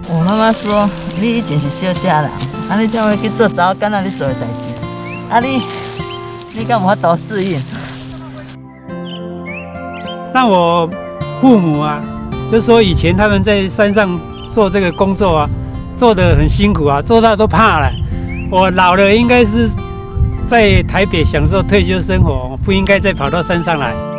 我妈妈说，你一定是小家人，啊，你才会去做查某囡仔你做的代志，啊你敢有法度适应？ 那我父母啊，就是说以前他们在山上做这个工作啊，做得很辛苦啊，做到都怕了。我老了应该是在台北享受退休生活，不应该再跑到山上来。